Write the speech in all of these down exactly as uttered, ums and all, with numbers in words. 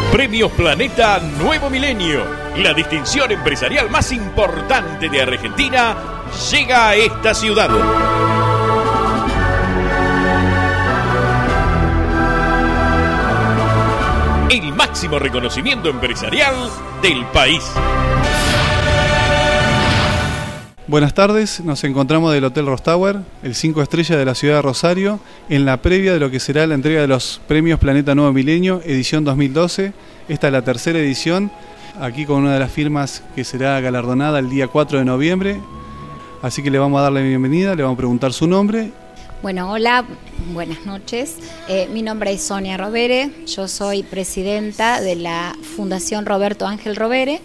Premios Planeta Nuevo Milenio, la distinción empresarial más importante de Argentina, llega a esta ciudad. El máximo reconocimiento empresarial del país. Buenas tardes, nos encontramos del Hotel Rostower, el cinco estrellas de la ciudad de Rosario, en la previa de lo que será la entrega de los Premios Planeta Nuevo Milenio, edición dos mil doce. Esta es la tercera edición, aquí con una de las firmas que será galardonada el día cuatro de noviembre. Así que le vamos a dar la bienvenida, le vamos a preguntar su nombre. Bueno, hola, buenas noches. Eh, mi nombre es Sonia Rovere, yo soy presidenta de la Fundación Roberto Ángel Rovere,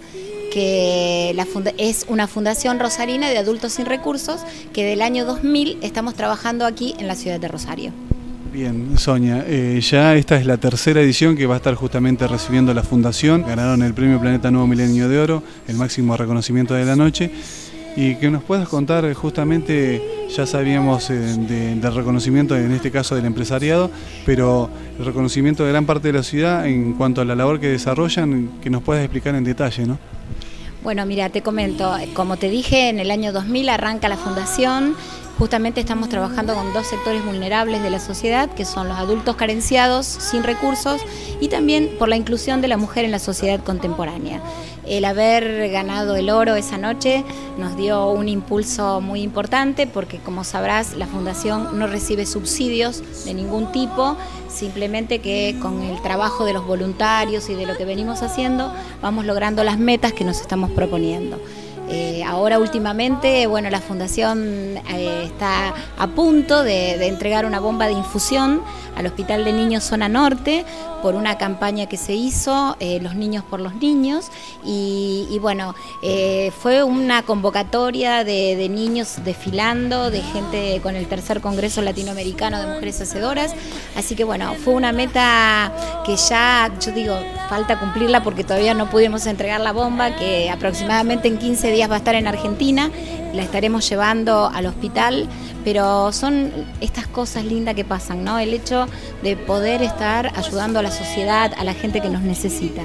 que la funda es una fundación rosarina de adultos sin recursos que del año dos mil estamos trabajando aquí en la ciudad de Rosario. Bien, Sonia, eh, ya esta es la tercera edición que va a estar justamente recibiendo la fundación. Ganaron el Premio Planeta Nuevo Milenio de Oro, el máximo reconocimiento de la noche. Y que nos puedas contar justamente, ya sabíamos eh, de, del reconocimiento, en este caso del empresariado, pero el reconocimiento de gran parte de la ciudad en cuanto a la labor que desarrollan, que nos puedas explicar en detalle, ¿no? Bueno, mira, te comento, como te dije, en el año dos mil arranca la fundación. Justamente estamos trabajando con dos sectores vulnerables de la sociedad, que son los adultos carenciados, sin recursos, y también por la inclusión de la mujer en la sociedad contemporánea. El haber ganado el oro esa noche nos dio un impulso muy importante porque, como sabrás, la Fundación no recibe subsidios de ningún tipo, simplemente que con el trabajo de los voluntarios y de lo que venimos haciendo vamos logrando las metas que nos estamos proponiendo. Eh, ahora últimamente, bueno, la Fundación eh, está a punto de, de entregar una bomba de infusión al Hospital de Niños Zona Norte por una campaña que se hizo, eh, Los Niños por los Niños, y, y bueno, eh, fue una convocatoria de, de niños desfilando, de gente con el tercer Congreso Latinoamericano de Mujeres Hacedoras, así que bueno, fue una meta que ya, yo digo, falta cumplirla porque todavía no pudimos entregar la bomba, que aproximadamente en quince días va a estar en Argentina, la estaremos llevando al hospital, pero son estas cosas lindas que pasan, ¿no? El hecho de poder estar ayudando a la sociedad, a la gente que nos necesita.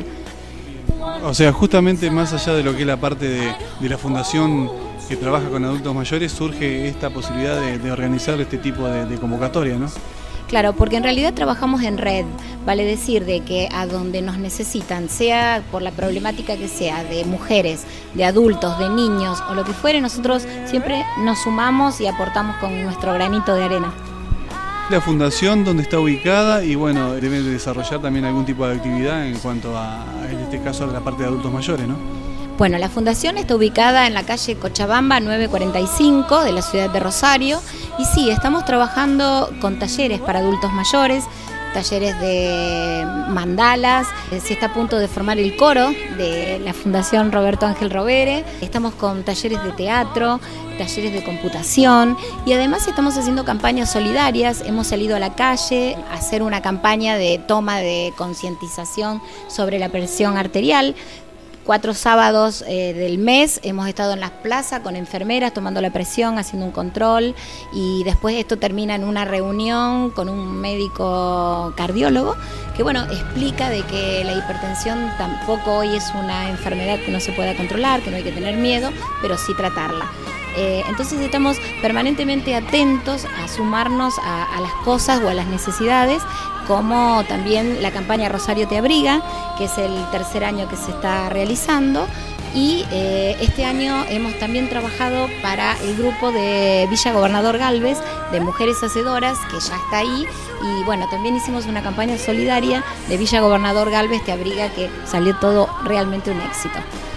O sea, justamente más allá de lo que es la parte de, de la fundación que trabaja con adultos mayores, surge esta posibilidad de, de organizar este tipo de, de convocatoria, ¿no? Claro, porque en realidad trabajamos en red, vale decir de que a donde nos necesitan, sea por la problemática que sea, de mujeres, de adultos, de niños o lo que fuere, nosotros siempre nos sumamos y aportamos con nuestro granito de arena. La fundación, ¿dónde está ubicada? Y bueno, debe desarrollar también algún tipo de actividad en cuanto a, en este caso, a la parte de adultos mayores, ¿no? Bueno, la fundación está ubicada en la calle Cochabamba nueve cuarenta y cinco de la ciudad de Rosario y sí, estamos trabajando con talleres para adultos mayores, talleres de mandalas, se está a punto de formar el coro de la Fundación Roberto Ángel Rovere, estamos con talleres de teatro, talleres de computación y además estamos haciendo campañas solidarias, hemos salido a la calle a hacer una campaña de toma de concientización sobre la presión arterial. Cuatro sábados eh, del mes hemos estado en las plazas con enfermeras tomando la presión, haciendo un control y después esto termina en una reunión con un médico cardiólogo que bueno, explica de que la hipertensión tampoco hoy es una enfermedad que no se pueda controlar, que no hay que tener miedo, pero sí tratarla. Eh, entonces estamos permanentemente atentos a sumarnos a, a las cosas o a las necesidades, como también la campaña Rosario te abriga, que es el tercer año que se está realizando, y eh, este año hemos también trabajado para el grupo de Villa Gobernador Galvez, de Mujeres Hacedoras, que ya está ahí, y bueno, también hicimos una campaña solidaria de Villa Gobernador Galvez te abriga, que salió todo realmente un éxito.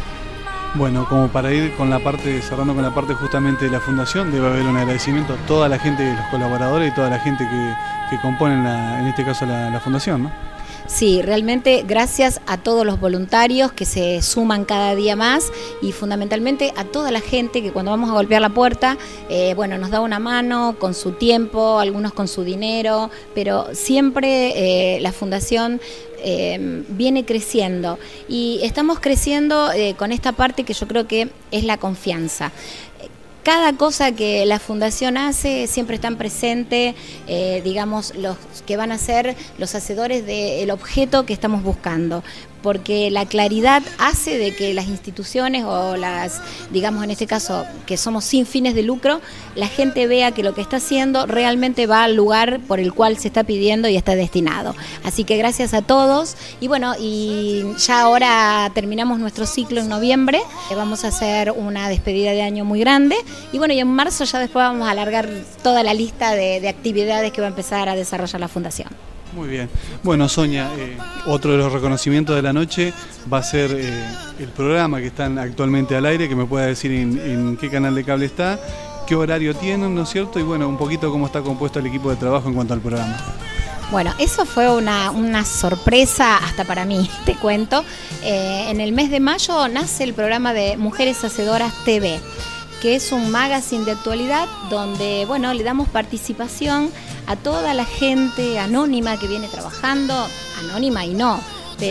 Bueno, como para ir con la parte, cerrando con la parte justamente de la fundación, debe haber un agradecimiento a toda la gente, los colaboradores y toda la gente que, que componen, la, en este caso, la, la fundación, ¿no? Sí, realmente gracias a todos los voluntarios que se suman cada día más y fundamentalmente a toda la gente que cuando vamos a golpear la puerta, eh, bueno, nos da una mano con su tiempo, algunos con su dinero, pero siempre eh, la fundación Eh, viene creciendo y estamos creciendo eh, con esta parte que yo creo que es la confianza. Cada cosa que la Fundación hace siempre están presentes, eh, digamos, los que van a ser los hacedores del objeto que estamos buscando. porque la claridad hace de que las instituciones o las, digamos en este caso, que somos sin fines de lucro, la gente vea que lo que está haciendo realmente va al lugar por el cual se está pidiendo y está destinado. Así que gracias a todos, y bueno, y ya ahora terminamos nuestro ciclo en noviembre, vamos a hacer una despedida de año muy grande, y bueno, y en marzo ya después vamos a alargar toda la lista de, de actividades que va a empezar a desarrollar la Fundación. Muy bien. Bueno, Sonia, eh, otro de los reconocimientos de la noche va a ser eh, el programa que están actualmente al aire, que me pueda decir en, en qué canal de cable está, qué horario tienen, ¿no es cierto? Y bueno, un poquito cómo está compuesto el equipo de trabajo en cuanto al programa. Bueno, eso fue una, una sorpresa hasta para mí, te cuento. Eh, en el mes de mayo nace el programa de Mujeres Hacedoras T V, que es un magazine de actualidad donde, bueno, le damos participación a toda la gente anónima que viene trabajando, anónima y no,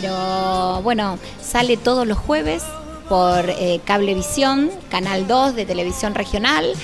pero bueno, sale todos los jueves por eh, Cablevisión, Canal dos de Televisión Regional,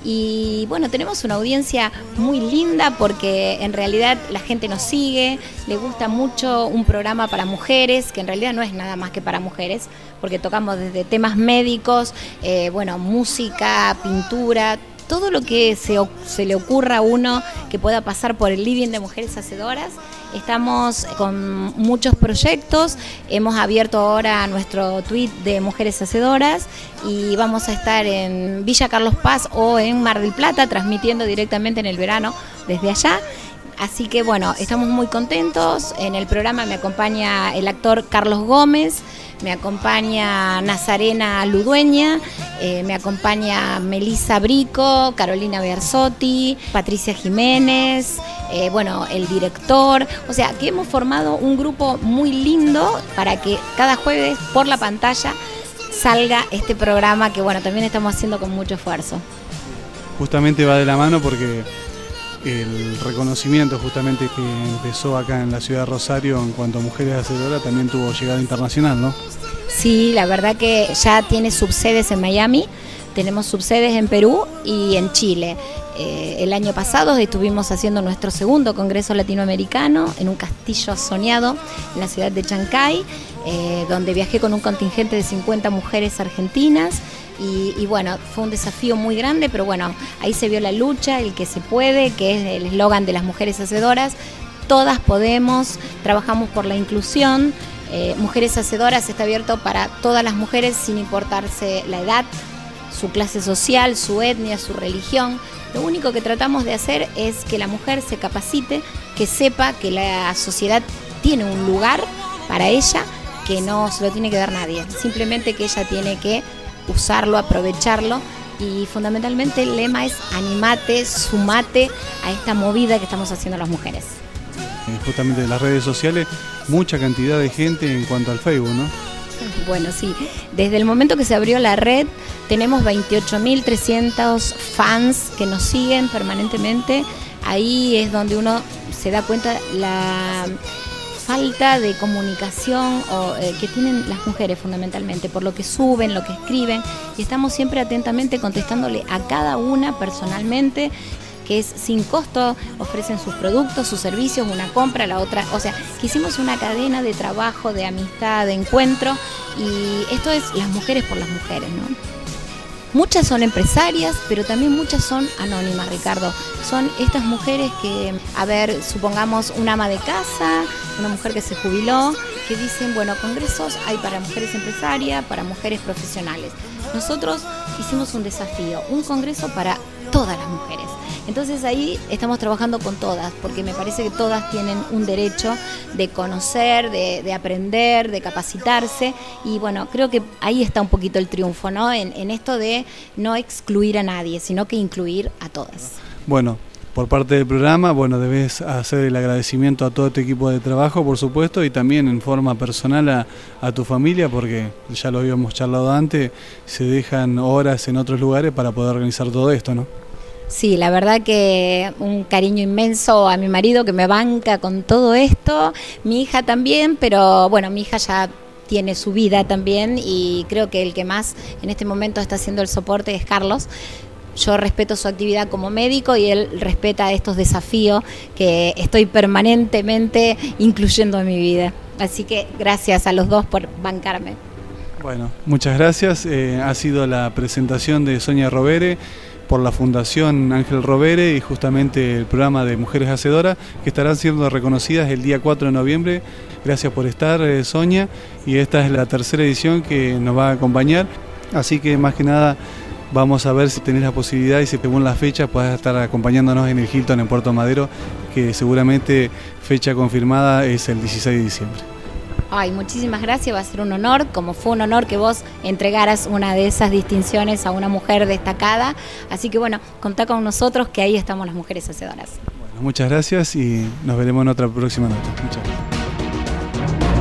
y bueno, tenemos una audiencia muy linda porque en realidad la gente nos sigue, le gusta mucho un programa para mujeres, que en realidad no es nada más que para mujeres, porque tocamos desde temas médicos, eh, bueno, música, pintura, todo lo que se, se le ocurra a uno que pueda pasar por el living de Mujeres Hacedoras. Estamos con muchos proyectos, hemos abierto ahora nuestro tweet de Mujeres Hacedoras y vamos a estar en Villa Carlos Paz o en Mar del Plata transmitiendo directamente en el verano desde allá. Así que bueno, estamos muy contentos. En el programa me acompaña el actor Carlos Gómez, me acompaña Nazarena Ludueña, eh, me acompaña Melissa Brico, Carolina Berzotti, Patricia Jiménez, eh, bueno, el director. O sea, que hemos formado un grupo muy lindo para que cada jueves por la pantalla salga este programa que bueno, también estamos haciendo con mucho esfuerzo. Justamente va de la mano porque el reconocimiento justamente que empezó acá en la ciudad de Rosario en cuanto a Mujeres Hacedoras también tuvo llegada internacional, ¿no? Sí, la verdad que ya tiene subsedes en Miami, tenemos subsedes en Perú y en Chile. Eh, el año pasado estuvimos haciendo nuestro segundo Congreso Latinoamericano en un castillo soñado en la ciudad de Chancay, eh, donde viajé con un contingente de cincuenta mujeres argentinas. Y, y bueno, fue un desafío muy grande, pero bueno, ahí se vio la lucha, el que se puede, que es el eslogan de las Mujeres Hacedoras. Todas podemos, trabajamos por la inclusión. Eh, Mujeres Hacedoras está abierto para todas las mujeres sin importarse la edad, su clase social, su etnia, su religión. Lo único que tratamos de hacer es que la mujer se capacite, que sepa que la sociedad tiene un lugar para ella, que no se lo tiene que dar nadie, simplemente que ella tiene que usarlo, aprovecharlo, y fundamentalmente el lema es animate, sumate a esta movida que estamos haciendo las mujeres. Justamente en las redes sociales, mucha cantidad de gente en cuanto al Facebook, ¿no? Bueno, sí, desde el momento que se abrió la red tenemos veintiocho mil trescientos fans que nos siguen permanentemente. Ahí es donde uno se da cuenta la falta de comunicación o, eh, que tienen las mujeres fundamentalmente, por lo que suben, lo que escriben, y estamos siempre atentamente contestándole a cada una personalmente, que es sin costo, ofrecen sus productos, sus servicios, una compra, la otra, o sea, que hicimos una cadena de trabajo, de amistad, de encuentro, y esto es las mujeres por las mujeres, ¿no? Muchas son empresarias, pero también muchas son anónimas, Ricardo. Son estas mujeres que, a ver, supongamos una ama de casa, una mujer que se jubiló, que dicen, bueno, congresos hay para mujeres empresarias, para mujeres profesionales. Nosotros hicimos un desafío, un congreso para todas las mujeres. Entonces ahí estamos trabajando con todas, porque me parece que todas tienen un derecho de conocer, de, de aprender, de capacitarse, y bueno, creo que ahí está un poquito el triunfo, ¿no? En, en esto de no excluir a nadie, sino que incluir a todas. Bueno, por parte del programa, bueno, debes hacer el agradecimiento a todo tu equipo de trabajo, por supuesto, y también en forma personal a, a tu familia, porque ya lo habíamos charlado antes, se dejan horas en otros lugares para poder organizar todo esto, ¿no? Sí, la verdad que un cariño inmenso a mi marido que me banca con todo esto, mi hija también, pero bueno, mi hija ya tiene su vida también y creo que el que más en este momento está haciendo el soporte es Carlos. yo respeto su actividad como médico y él respeta estos desafíos que estoy permanentemente incluyendo en mi vida. Así que gracias a los dos por bancarme. Bueno, muchas gracias. Eh, ha sido la presentación de Sonia Rovere por la Fundación Ángel Rovere y justamente el programa de Mujeres Hacedoras, que estarán siendo reconocidas el día cuatro de noviembre. Gracias por estar, eh, Sonia, y esta es la tercera edición que nos va a acompañar, así que más que nada vamos a ver si tenés la posibilidad y si según la fecha puedas estar acompañándonos en el Hilton en Puerto Madero, que seguramente fecha confirmada es el dieciséis de diciembre. Ay, muchísimas gracias, va a ser un honor, como fue un honor que vos entregaras una de esas distinciones a una mujer destacada, así que bueno, contá con nosotros que ahí estamos las Mujeres Hacedoras. Bueno, muchas gracias y nos veremos en otra próxima nota. Muchas gracias.